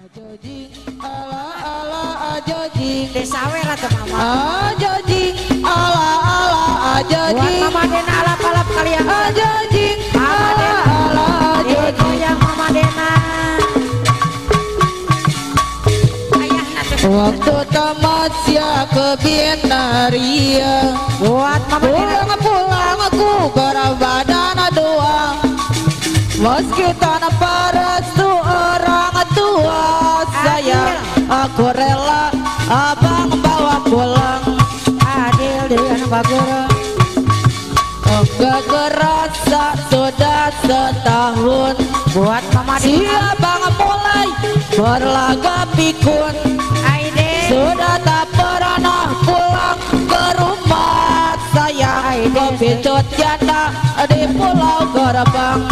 Jojing ala ala ajojing Desawe lah tuh mama. Ajojing ala ala ajojing. Buat mama Dena alap-alap kalian. Ajojing Mama Dena ala ajojing. yang mama Dena. Ayah nanti. Waktu tamat ya ke binaria. Buat mama Dena. Pulang aku berbadan doang. Meski tanpa restu orang tua, sayang aku rela abang bawa pulang. Adil dengan bagus. Enggak kerasa sudah setahun. Buat mama Si Dena. abang mulai berlaga pikun. Aide. Sudah tak pernah pulang ke rumah saya. Kepicut janda di pulau Gerbang.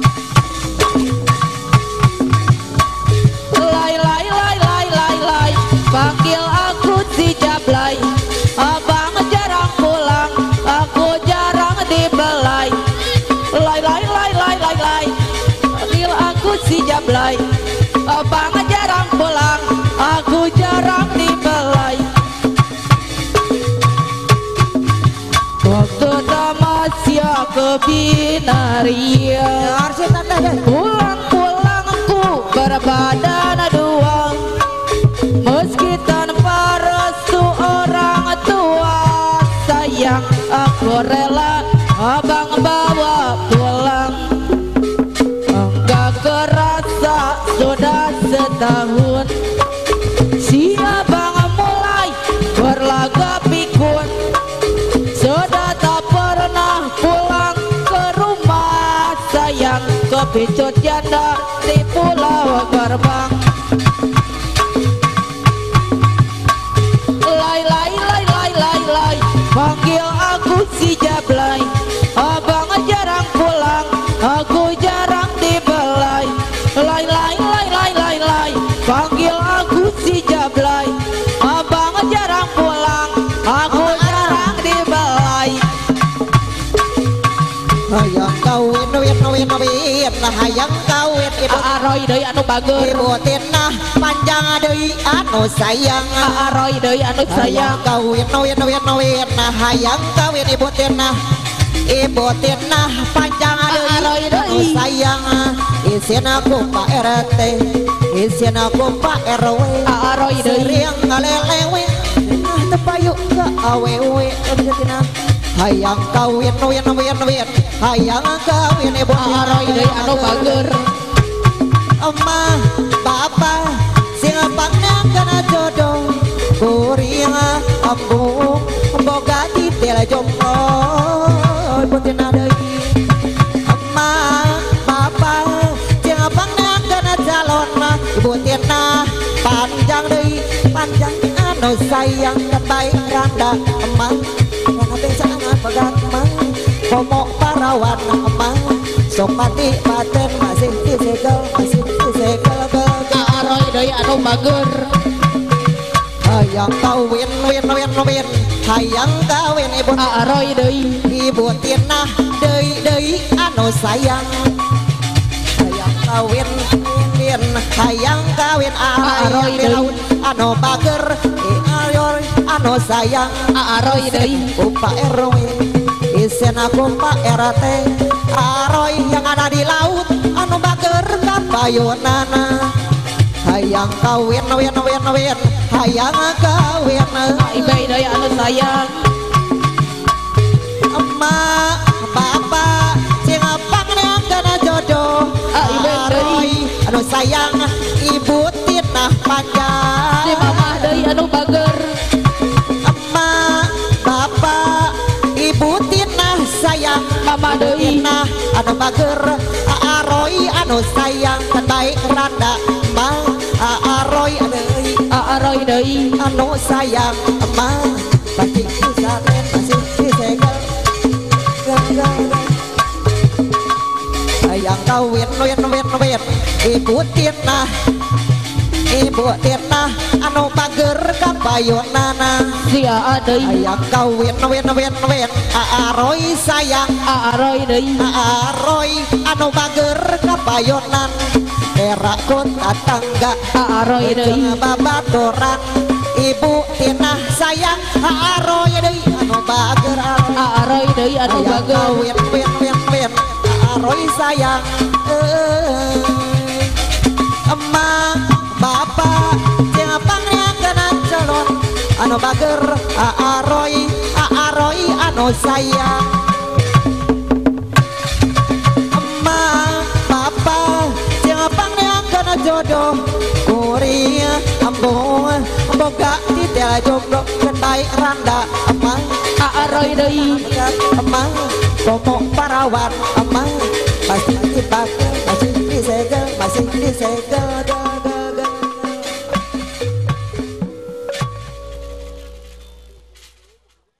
Panggil aku si Jablay, abang jarang pulang, aku jarang dibelai. Lai. Panggil aku si Jablay, abang jarang pulang, aku jarang dibelai. Waktu tamasya ke binaria, pulang aku berbadan doang. Meski tanpa restu orang tua, sayang aku rela abang bawa pulang. Enggak kerasa sudah setahun, si abang mulai berlaga pikun. Sudah tak pernah pulang ke rumah, sayang kepicut janda di pulau Gerbang. Panggil aku si Jablay, abang jarang pulang, aku jarang dibelai. Lai. Panggil aku si Jablay, abang jarang pulang, aku jarang dibelai. Hayang kawin hayang kawin ibu Aroy deui anu bager, ibu tinah panjang deui anu sayang. aroy deui anu sayang. Kawin hayang kawin ibu tinah panjang deui anu sayang. Isin aku Pak RT, isin aku Pak RW, Aroy deui sering ngalelewe nah tepayuk ke awewe. Hayang kawin hayang kawin ibu aroy deui anu bager. Emah bapak sing panggana jodoh kuring embung boga titil jomblo putina deui. Emah bapak sing panggana calon ibu tina panjang deui panjang anu sayang dan baik randa. Emah yang sangat pegang emah komo parawan emah sok mati paten masih disegel Aroy deui anu bager. hayang kawin hayang kawin ibu Aroy deui ibu tinah deui anu sayang. Hayang kawin Aroy deui anu bager aroy anu sayang. Aroy deui Pak RW isen aku Pak RT aroy yang ada di laut anu bager kapayunana. Hayang kawin hayang kawin ibai deui anu sayang. emak bapak sing panggana jodoh ibai deui aroy anu sayang ibu tinah panjang. si mamah deui anu bager. Emak bapak ibu tinah sayang Mama deui tinah anu bager aroy anu sayang kan baik randa. Emak aroy deui anu sayang. Emak pasti saten masih disegel. Hayang kawin ibu tinah anu bager kapayunana. sia deui Hayang kawin aroy sayang aroy deui aroy anu bager kapayunan. era kota tangga Aroy deui babaturan ibu Tina sayang aroy deui anu bager Aroy deui anu bager win aroy sayang emang bapak jeung pangriakeun calon anu bager aroy anu sayang emang bapak jeung pangriakeun jodoh kuring ambung boga titel jomblo keun bae randa emang Aroy deui emang komo parawan emang masih dibakar masih disegel